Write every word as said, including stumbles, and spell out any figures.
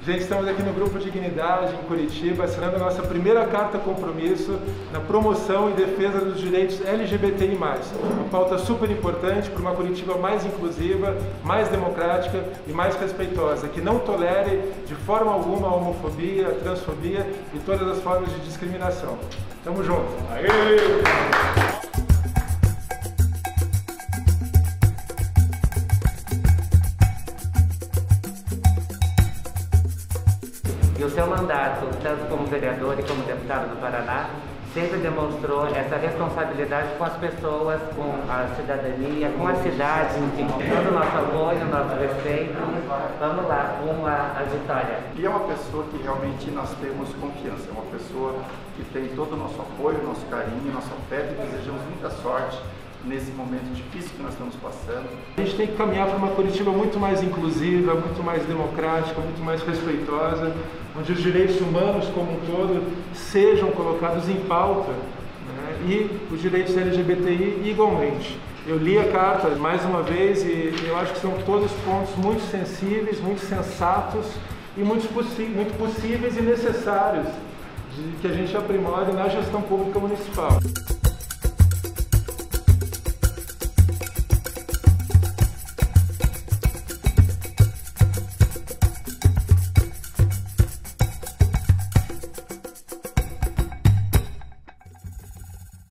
Gente, estamos aqui no Grupo Dignidade, em Curitiba, assinando a nossa primeira carta compromisso na promoção e defesa dos direitos L G B T I mais. Uma pauta super importante para uma Curitiba mais inclusiva, mais democrática e mais respeitosa, que não tolere de forma alguma a homofobia, a transfobia e todas as formas de discriminação. Tamo junto! Aê! E o seu mandato, tanto como vereador e como deputado do Paraná, sempre demonstrou essa responsabilidade com as pessoas, com a cidadania, com a cidade, enfim. Todo o nosso apoio, nosso respeito. Vamos lá, rumo à vitória. E é uma pessoa que realmente nós temos confiança, é uma pessoa que tem todo o nosso apoio, nosso carinho, nosso afeto e desejamos muita sorte nesse momento difícil que nós estamos passando. A gente tem que caminhar para uma Curitiba muito mais inclusiva, muito mais democrática, muito mais respeitosa, onde os direitos humanos como um todo sejam colocados em pauta, né? E os direitos L G B T I igualmente. Eu li a carta mais uma vez e eu acho que são todos pontos muito sensíveis, muito sensatos e muito, muito possíveis e necessários de que a gente aprimore na gestão pública municipal.